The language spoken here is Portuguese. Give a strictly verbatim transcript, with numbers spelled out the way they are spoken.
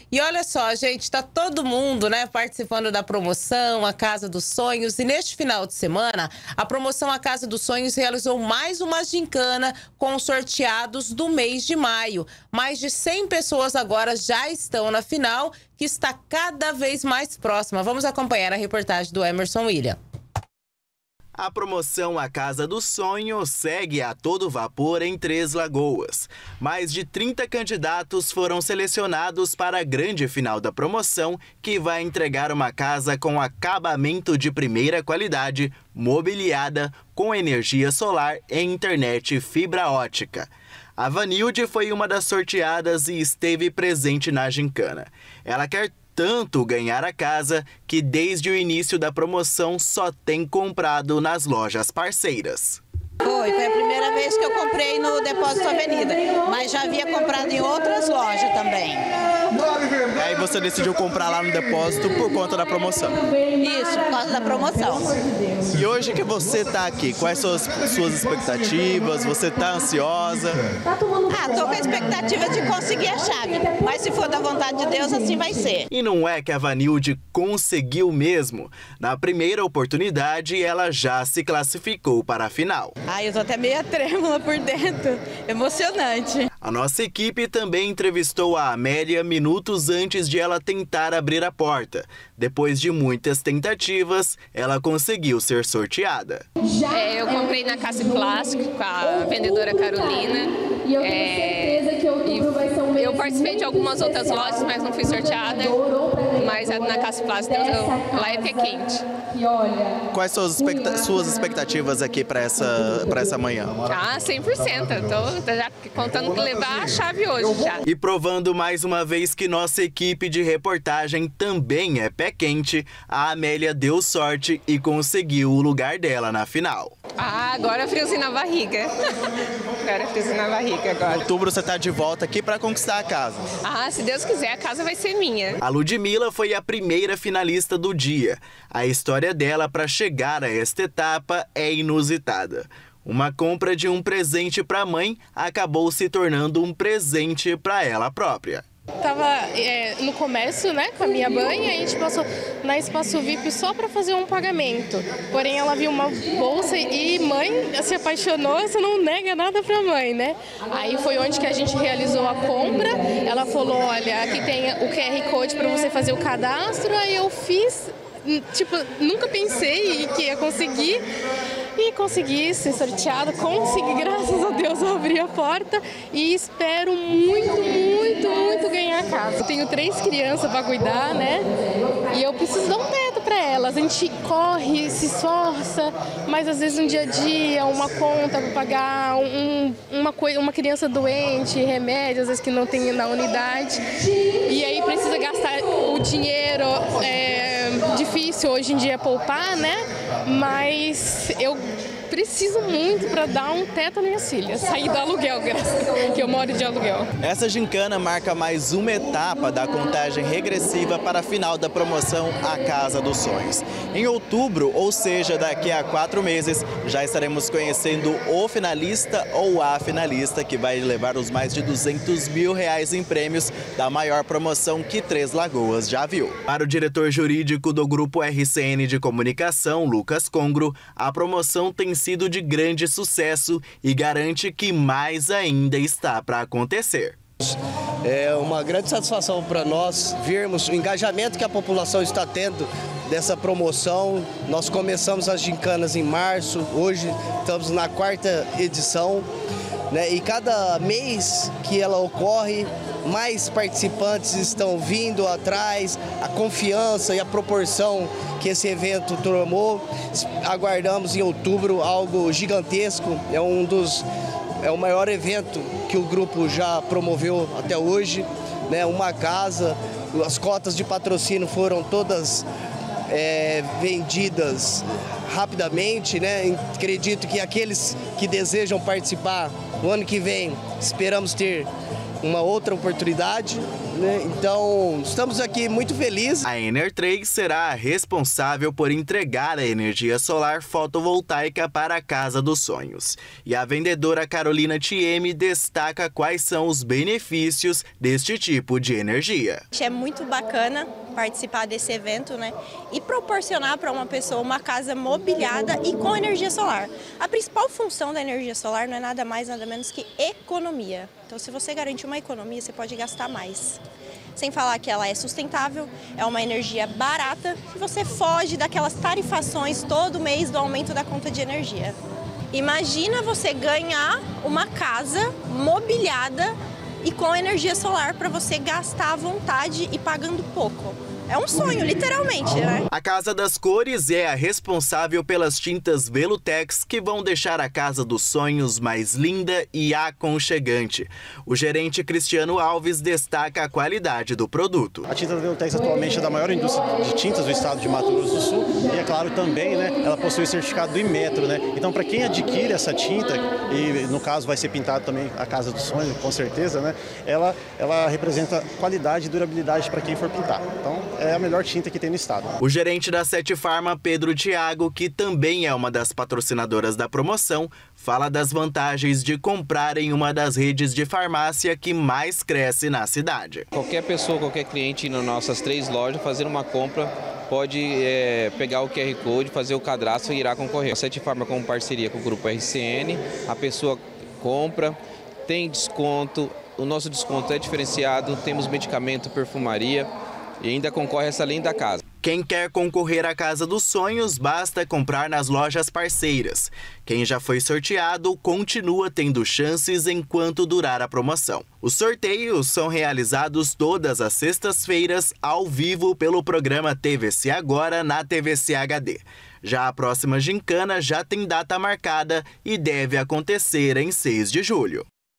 E olha só, gente, tá todo mundo, né, participando da promoção A Casa dos Sonhos. E neste final de semana, a promoção A Casa dos Sonhos realizou mais uma gincana com os sorteados do mês de maio. Mais de cem pessoas agora já estão na final, que está cada vez mais próxima. Vamos acompanhar a reportagem do Emerson William. A promoção A Casa do Sonho segue a todo vapor em Três Lagoas. Mais de trinta candidatos foram selecionados para a grande final da promoção, que vai entregar uma casa com acabamento de primeira qualidade, mobiliada, com energia solar e internet fibra ótica. A Vanilde foi uma das sorteadas e esteve presente na gincana. Ela quer tanto ganhar a casa que desde o início da promoção só tem comprado nas lojas parceiras. Foi, foi a primeira vez que eu comprei no Depósito Avenida, mas já havia comprado em outras lojas também. E aí você decidiu comprar lá no depósito por conta da promoção? Isso, por causa da promoção. E hoje que você está aqui, quais são as suas expectativas? Você está ansiosa? Ah, tô com a expectativa de conseguir a chave, mas se for da vontade de Deus, assim vai ser. E não é que a Vanilde conseguiu mesmo. Na primeira oportunidade, ela já se classificou para a final. Ah, eu tô até meio trêmula por dentro, emocionante. A nossa equipe também entrevistou a Amélia minutos antes de ela tentar abrir a porta. Depois de muitas tentativas, ela conseguiu ser sorteada. É, eu comprei na Casa Clássico com a vendedora Carolina. É, e eu participei de algumas outras lojas, mas não fui sorteada. Mas na Casa Clássico lá é pé quente. Quais são as expecta- suas expectativas aqui para essa, para essa manhã? Ah, cem por cento. Estou já contando que levar a chave hoje já. E provando mais uma vez que nossa equipe de reportagem também é pé quente, a Amélia deu sorte e conseguiu o lugar dela na final. Ah, agora friozinho na barriga. Agora friozinho na barriga agora. Em outubro você está de volta aqui para conquistar a casa. Ah, se Deus quiser, a casa vai ser minha. A Ludmila foi a primeira finalista do dia. A história dela para chegar a esta etapa é inusitada. Uma compra de um presente para a mãe acabou se tornando um presente para ela própria. Tava é, no comércio, né, com a minha mãe, e a gente passou na Espaço V I P só para fazer um pagamento. Porém, ela viu uma bolsa e mãe se apaixonou, você não nega nada para mãe, né? Aí foi onde que a gente realizou a compra. Ela falou, olha, aqui tem o Q R Code para você fazer o cadastro. Aí eu fiz, tipo, nunca pensei que ia conseguir. E consegui ser sorteada, consegui, graças a Deus, abrir a porta e espero muito, muito, muito ganhar a casa. Eu tenho três crianças para cuidar, né? E eu preciso dar um teto para elas. A gente corre, se esforça, mas às vezes um dia a dia, uma conta para pagar, um, uma, uma criança doente, remédios, às vezes que não tem na unidade. E aí precisa gastar o dinheiro, é difícil hoje em dia poupar, né? Mas eu preciso muito para dar um teto às minhas filhas, sair do aluguel, graças que eu moro de aluguel. Essa gincana marca mais uma etapa da contagem regressiva para a final da promoção A Casa dos Sonhos. Em outubro, ou seja, daqui a quatro meses, já estaremos conhecendo o finalista ou a finalista que vai levar os mais de duzentos mil reais em prêmios da maior promoção que Três Lagoas já viu. Para o diretor jurídico do Grupo R C N de Comunicação, Lucas Congro, a promoção tem sido de grande sucesso e garante que mais ainda está para acontecer. É uma grande satisfação para nós vermos o engajamento que a população está tendo dessa promoção. Nós começamos as gincanas em março, hoje estamos na quarta edição, né? E cada mês que ela ocorre, mais participantes estão vindo atrás, a confiança e a proporção que esse evento tomou. Aguardamos em outubro algo gigantesco, é um dos é o maior evento que o grupo já promoveu até hoje, né? Uma casa, as cotas de patrocínio foram todas é, vendidas rapidamente, né? Acredito que aqueles que desejam participar no ano que vem, esperamos ter uma outra oportunidade, né? Então, estamos aqui muito felizes. A Ener três será a responsável por entregar a energia solar fotovoltaica para a Casa dos Sonhos. E a vendedora Carolina Thieme destaca quais são os benefícios deste tipo de energia. É muito bacana participar desse evento, né? E proporcionar para uma pessoa uma casa mobiliada e com energia solar. A principal função da energia solar não é nada mais, nada menos que economia. Então, se você garante uma economia, você pode gastar mais. Sem falar que ela é sustentável, é uma energia barata e você foge daquelas tarifações todo mês do aumento da conta de energia. Imagina você ganhar uma casa mobiliada e com energia solar para você gastar à vontade e pagando pouco. É um sonho, literalmente, né? A Casa das Cores é a responsável pelas tintas Velutex que vão deixar a Casa dos Sonhos mais linda e aconchegante. O gerente Cristiano Alves destaca a qualidade do produto. A tinta Velutex atualmente é da maior indústria de tintas do estado de Mato Grosso do Sul e, é claro, também, né, ela possui o certificado do Inmetro, né? Então, para quem adquire essa tinta, e no caso vai ser pintado também a Casa dos Sonhos, com certeza, né? Ela, ela representa qualidade e durabilidade para quem for pintar. Então, é a melhor tinta que tem no estado. O gerente da Sete Farma, Pedro Thiago, que também é uma das patrocinadoras da promoção, fala das vantagens de comprar em uma das redes de farmácia que mais cresce na cidade. Qualquer pessoa, qualquer cliente nas nossas três lojas fazer uma compra pode é, pegar o Q R Code, fazer o cadastro e irá concorrer. A Sete Farma, com parceria com o Grupo R C N, a pessoa compra, tem desconto, o nosso desconto é diferenciado, temos medicamento, perfumaria, e ainda concorre essa linda casa. Quem quer concorrer à Casa dos Sonhos, basta comprar nas lojas parceiras. Quem já foi sorteado continua tendo chances enquanto durar a promoção. Os sorteios são realizados todas as sextas-feiras, ao vivo, pelo programa T V C Agora na T V C H D. Já a próxima gincana já tem data marcada e deve acontecer em seis de julho.